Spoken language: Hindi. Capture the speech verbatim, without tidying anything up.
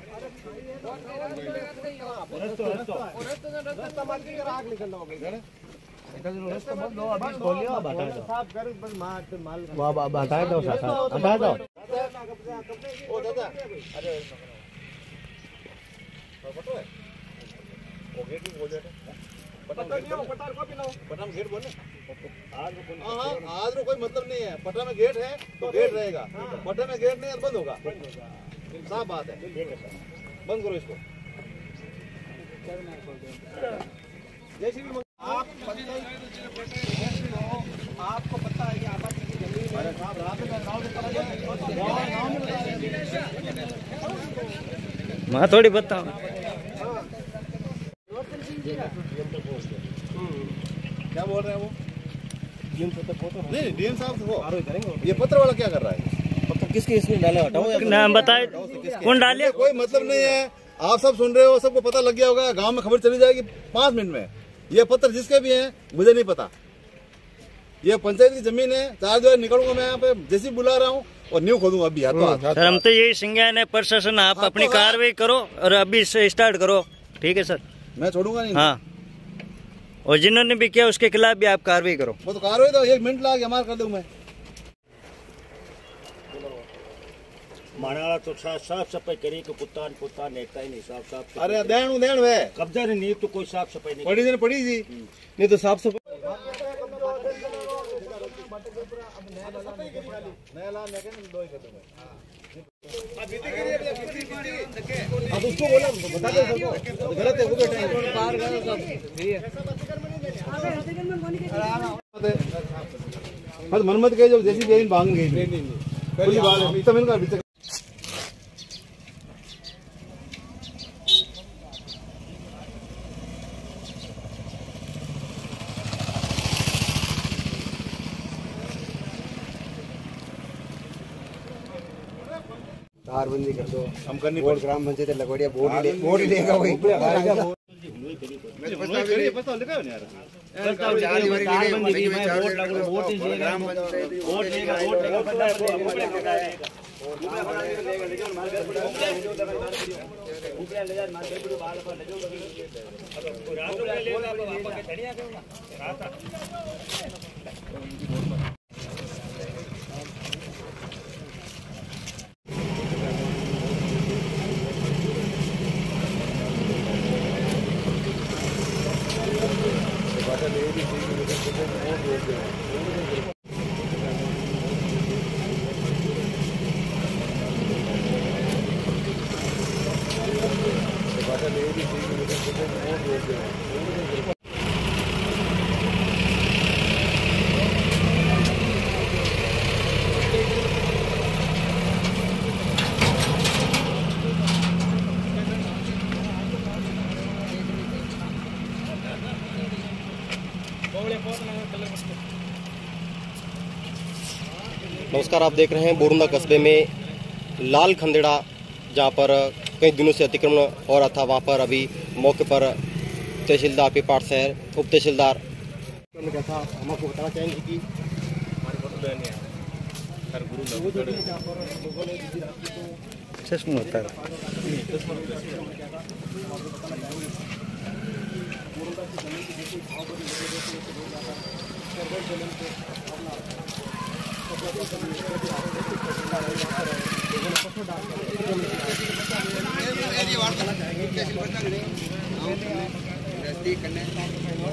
हटाए दो हटाए दो। आज कोई मतलब नहीं है, पट्टा में गेट है तो गेट रहेगा, पट्टे में गेट नहीं है बंद होगा। साफ बात है, बंद करो इसको। जैसे भी आप आपको पता है कि आबादी की जमीन है, आप रात में गाँव में पता मैं थोड़ी बताऊँ क्या बोल रहे हैं वो। नहीं डीएम साहब वो ये पत्र वाला क्या कर रहा है, पत्र किसके इसमें डाला, हटाओ नाम बताए कौन डाले। कोई मतलब नहीं है, आप सब सुन रहे हो, सबको पता लग गया होगा, गांव में खबर चली जाएगी पांच मिनट में। ये पत्र जिसके भी हैं मुझे नहीं पता, ये पंचायत की जमीन है। चार जो है निकलूंगा मैं यहाँ पे, जैसे बुला रहा हूँ और न्यू खोदूंगा अभी। सर हम तो यही संज्ञान है, प्रशासन आप अपनी कार्रवाई करो और अभी से स्टार्ट करो, ठीक है सर। मैं छोड़ूंगा नहीं। हाँ, और जिन्होंने भी किया उसके खिलाफ भी आप कार्रवाई करो। वो तो कार्रवाई तो एक मिनट लगा हमारा कर दूं मैं। मानाला तो साफ सफाई करी कि कुत्ता कुत्ता नेकता ही नहीं साफ साफ। अरे देन देन वे कब्जा नहीं तो कोई साफ सफाई नहीं पड़ी जी पड़ी जी नहीं तो साफ सफाई अब उसको बोला बता दे सबको गलत है वो बेटा हद मनमत के जो जैसी बेइन भाग गई नहीं नहीं कोई बात है इतना मिल का बीच। तारबंदी कर दो, हम करनी बोर्ड ग्राम पंचायत लगवाड़िया बोर्ड ले बोर्ड लेगा वही नमस्कार, आप देख रहे हैं बोरुंदा कस्बे में लाल खंदेड़ा, जहां पर कई दिनों से अतिक्रमण हो रहा था। वहां पर अभी मौके पर तहसीलदार पिपाट शहर, उप तहसीलदार हमको बताना चाहेंगे कि चश्मा होता है करने